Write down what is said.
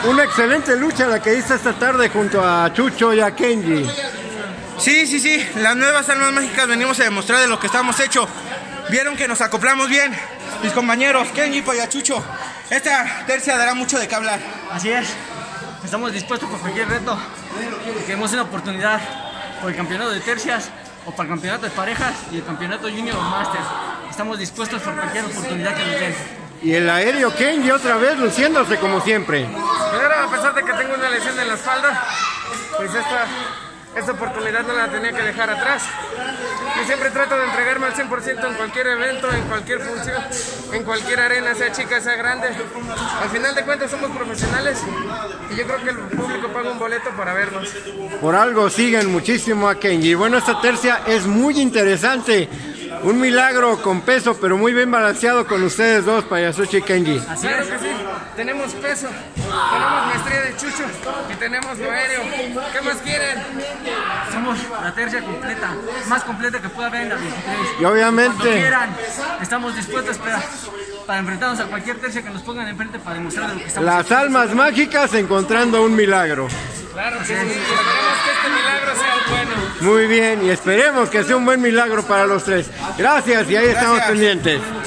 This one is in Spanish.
Una excelente lucha la que hice esta tarde junto a Chucho y a Kenji. Sí, las nuevas armas mágicas venimos a demostrar de lo que estamos hechos. Vieron que nos acoplamos bien, mis compañeros Kenji y a Chucho. Esta tercia dará mucho de qué hablar. Así es, estamos dispuestos por cualquier reto. Queremos una oportunidad por el campeonato de tercias o para el campeonato de parejas y el campeonato junior o master. Estamos dispuestos por cualquier oportunidad que nos den. Y el aéreo Kenji otra vez luciéndose como siempre. Pero a pesar de que tengo una lesión en la espalda, pues esta oportunidad no la tenía que dejar atrás. Yo siempre trato de entregarme al 100% en cualquier evento, en cualquier función, en cualquier arena, sea chica, sea grande. Al final de cuentas somos profesionales y yo creo que el público paga un boleto para vernos. Por algo siguen muchísimo a Kenji. Bueno, esta tercia es muy interesante. Un milagro con peso, pero muy bien balanceado con ustedes dos, Payasuchi y Kenji. Así claro que sí, tenemos peso, tenemos maestría de Chucho y tenemos lo aéreo. ¿Qué más quieren? Somos la tercia completa, más completa que pueda haber en la 23. Y obviamente, cuando quieran, estamos dispuestos para enfrentarnos a cualquier tercia que nos pongan enfrente para demostrar lo que estamos las almas mágicas encontrando un milagro. Claro que sí, esperemos que este milagro sea bueno. Muy bien, y esperemos que sea un buen milagro para los tres. Gracias, y ahí estamos pendientes.